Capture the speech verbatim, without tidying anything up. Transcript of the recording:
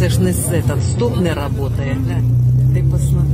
Це ж не этот стоп не работает. Ты посмотри.